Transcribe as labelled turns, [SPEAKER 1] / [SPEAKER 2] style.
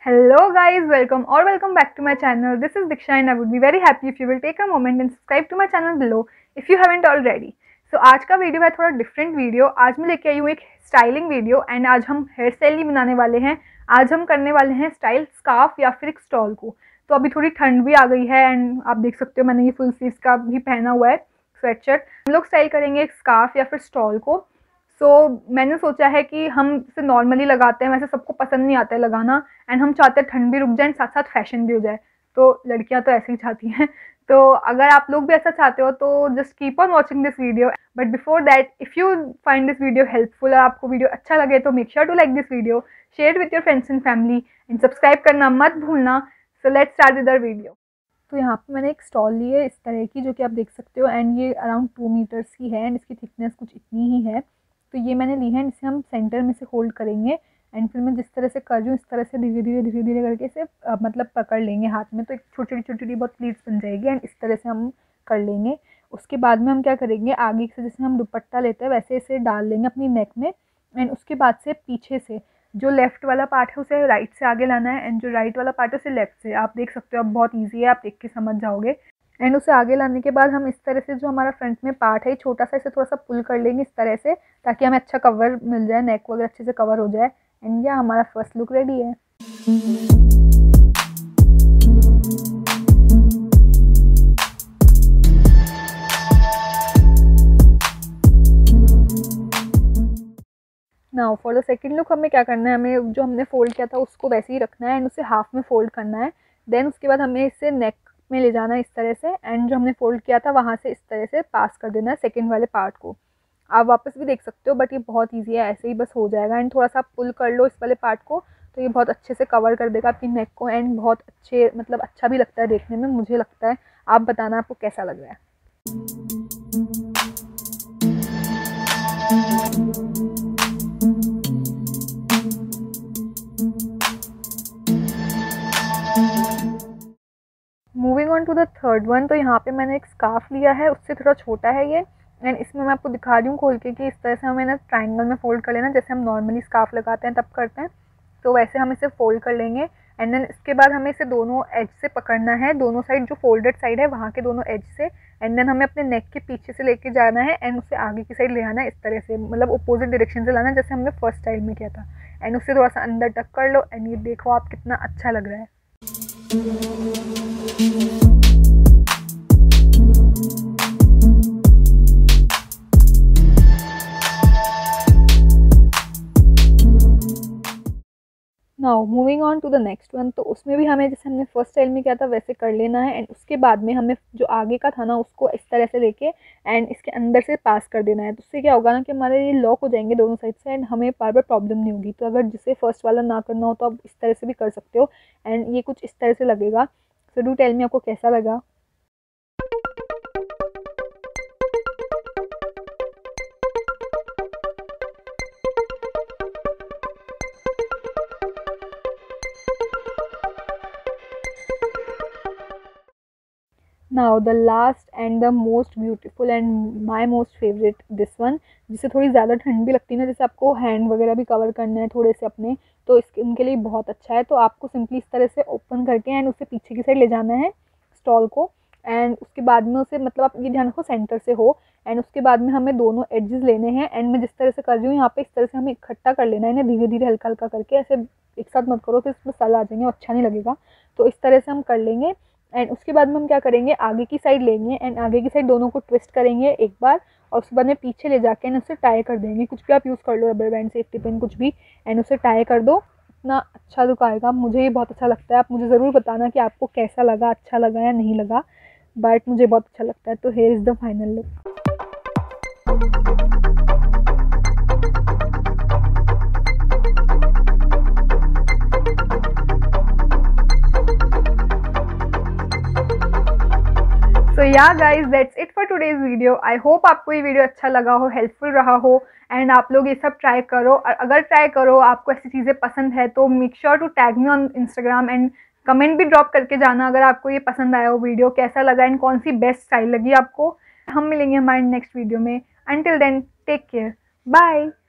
[SPEAKER 1] Hello guys, welcome back to my channel. This is Diksha and I would be very happy if you will take a moment and subscribe to my channel below if you haven't already. So आज का video है थोड़ा different video. आज मैं लेके आई हूँ एक styling video and आज हम हेयर स्टाइल नहीं बनाने वाले हैं। आज हम करने वाले हैं स्टाइल स्कार्फ या फिर एक स्टॉल को। तो अभी थोड़ी ठंड भी आ गई है एंड आप देख सकते हो मैंने ये फुल स्लीव्स का भी पहना हुआ है स्वेटशर्ट। हम लोग स्टाइल करेंगे एक स्कार्फ या फिर स्टॉल को। मैंने सोचा है कि हम इसे नॉर्मली लगाते हैं, वैसे सबको पसंद नहीं आता है लगाना एंड हम चाहते हैं ठंड भी रुक जाए, साथ साथ फैशन भी हो जाए। तो लड़कियां तो ऐसे ही चाहती हैं। तो अगर आप लोग भी ऐसा चाहते हो तो just keep on watching this video. But before that if you find this video helpful और आपको वीडियो अच्छा लगे तो make sure to like this video, share with your friends and family and subscribe करना मत भूलना। So let's start with our video. तो यहाँ पे मैंने एक स्टॉल ली है इस तरह की, जो कि आप देख सकते हो एंड ये अराउंड 2 मीटर्स की है एंड इसकी थिकनेस कुछ इतनी ही है। तो ये मैंने ली है, इसे हम सेंटर में से होल्ड करेंगे एंड फिर मैं जिस तरह से कर रही हूँ इस तरह से धीरे धीरे करके इसे मतलब पकड़ लेंगे हाथ में। तो एक छोटी छोटी बहुत प्लीट्स बन जाएगी एंड इस तरह से हम कर लेंगे। उसके बाद में हम क्या करेंगे, आगे से जैसे हम दुपट्टा लेते हैं वैसे इसे डाल लेंगे अपनी नेक में एंड उसके बाद से पीछे से जो लेफ़्ट वाला पार्ट है उसे राइट से आगे लाना है एंड जो राइट वाला पार्ट है उसे लेफ़्ट से। आप देख सकते हो, अब बहुत ईजी है, आप देख के समझ जाओगे। एंड उसे आगे लाने के बाद हम इस तरह से जो हमारा फ्रंट में पार्ट है छोटा सा, इसे थोड़ा सा पुल कर लेंगे इस तरह से ताकि हमें अच्छा कवर मिल जाए, नेक वगैरह अच्छे से कवर हो जाए। एंड यह हमारा फर्स्ट लुक रेडी है। Now for the second look हमें क्या करना है, हमें जो हमने फोल्ड किया था उसको वैसे ही रखना है एंड उसे हाफ में फोल्ड करना है। देन उसके बाद हमें इसे नेक में ले जाना है इस तरह से एंड जो हमने फोल्ड किया था वहाँ से इस तरह से पास कर देना है सेकंड वाले पार्ट को। आप वापस भी देख सकते हो बट ये बहुत इजी है, ऐसे ही बस हो जाएगा। एंड थोड़ा सा आप पुल कर लो इस वाले पार्ट को तो ये बहुत अच्छे से कवर कर देगा आपकी नेक को एंड बहुत अच्छे मतलब अच्छा भी लगता है देखने में, मुझे लगता है। आप बताना आपको कैसा लग रहा है। Moving on to the third one. तो यहाँ पे मैंने एक स्कार्फ लिया है, उससे थोड़ा छोटा है ये एंड इसमें मैं आपको दिखा रही हूँ खोल के कि इस तरह से हमें ना ट्रायंगल में फोल्ड कर लेना, जैसे हम नॉर्मली स्कार्फ लगाते हैं तब करते हैं। तो वैसे हम इसे फोल्ड कर लेंगे एंड देन इसके बाद हमें इसे दोनों एज से पकड़ना है, दोनों साइड जो फोल्डेड साइड है वहाँ के दोनों एज से। एंड देन हमें अपने नेक के पीछे से लेके जाना है एंड उसे आगे की साइड ले आना है इस तरह से, मतलब अपोजिट डायरेक्शन से लाना है जैसे हमने फर्स्ट स्टाइल में किया था। एंड उससे थोड़ा सा अंदर टक कर लो एंड ये देखो आप कितना अच्छा लग रहा है। Now moving on to the next one. तो उसमें भी हमें जैसे हमने फर्स्ट स्टाइल में किया था वैसे कर लेना है एंड उसके बाद में हमें जो आगे का था ना उसको इस तरह से लेके एंड इसके अंदर से पास कर देना है। तो उससे क्या होगा ना कि हमारे ये लॉक हो जाएंगे दोनों साइड से एंड हमें बार बार प्रॉब्लम नहीं होगी। तो अगर जिसे फर्स्ट वाला ना करना हो तो आप इस तरह से भी कर सकते हो एंड ये कुछ इस तरह से लगेगा। सो डू टेल मी आपको कैसा लगा। Now the last and the most beautiful and my most favourite this one, जिससे थोड़ी ज़्यादा ठंड भी लगती है ना, जैसे आपको हैंड वगैरह भी कवर करना है थोड़े से अपने, तो इसके उनके लिए बहुत अच्छा है। तो आपको सिंपली इस तरह से ओपन करके एंड उसे पीछे की साइड ले जाना है स्टॉल को एंड उसके बाद में उसे मतलब आप ये ध्यान रखो सेंटर से हो एंड उसके बाद में हमें दोनों एडजेस लेने हैं एंड मैं जिस तरह से कर रही हूँ यहाँ पे इस तरह से हमें इकट्ठा कर लेना है ना, धीरे धीरे हल्का हल्का करके, ऐसे एक साथ मत करो फिर इसमें सल आ जाएंगे, अच्छा नहीं लगेगा। तो इस तरह से हम कर लेंगे एंड उसके बाद में हम क्या करेंगे, आगे की साइड लेंगे एंड आगे की साइड दोनों को ट्विस्ट करेंगे एक बार और उसके बाद में पीछे ले जाके एंड उसे टाई कर देंगे। कुछ भी आप यूज़ कर लो, रबर बैंड, सेफ्टी पिन, कुछ भी, एंड उसे टाई कर दो। इतना अच्छा लुक आएगा, मुझे ये बहुत अच्छा लगता है। आप मुझे ज़रूर बताना कि आपको कैसा लगा, अच्छा लगा या नहीं लगा, बट मुझे बहुत अच्छा लगता है। तो here is the final look. So yeah guys that's it for today's video. I hope आपको ये वीडियो अच्छा लगा हो, हेल्पफुल रहा हो एंड आप लोग ये सब ट्राई करो। और अगर ट्राई करो आपको ऐसी चीज़ें पसंद है तो make sure to tag me on Instagram and comment भी ड्रॉप करके जाना अगर आपको ये पसंद आया हो वीडियो, कैसा लगा एंड कौन सी बेस्ट स्टाइल लगी आपको। हम मिलेंगे हमारे नेक्स्ट वीडियो में। Until then take care, bye.